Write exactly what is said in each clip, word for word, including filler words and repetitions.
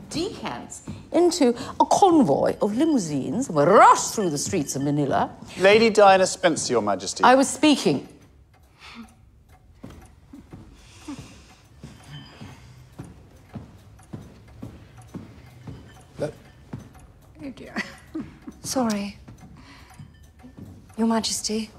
decants into a convoy of limousines and we rushed through the streets of Manila. Lady Diana Spencer, Your Majesty. I was speaking. But... Oh dear. Sorry. Your Majesty.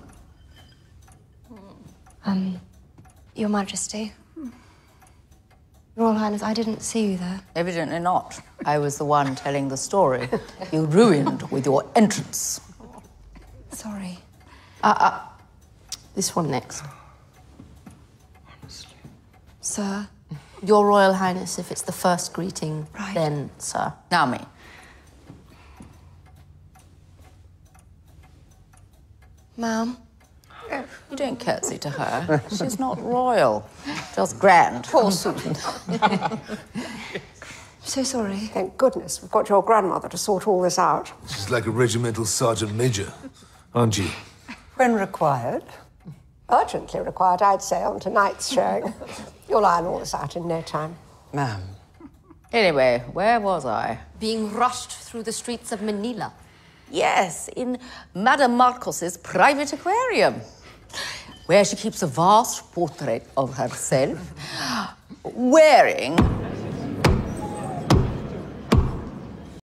Um, Your Majesty. Your Royal Highness, I didn't see you there. Evidently not. I was the one telling the story. You ruined with your entrance. Sorry. Uh, uh, this one next. Honestly. Sir. Your Royal Highness, if it's the first greeting, Right. then, sir. Now me. Ma'am. You don't curtsy to her. She's not royal, just grand. Poor Susan. So sorry. Thank goodness we've got your grandmother to sort all this out. She's like a regimental sergeant major, aren't you? When required. Urgently required, I'd say, on tonight's showing. You'll iron all this out in no time. Ma'am. Anyway, where was I? Being rushed through the streets of Manila. Yes, in Madame Marcos's private aquarium, where she keeps a vast portrait of herself wearing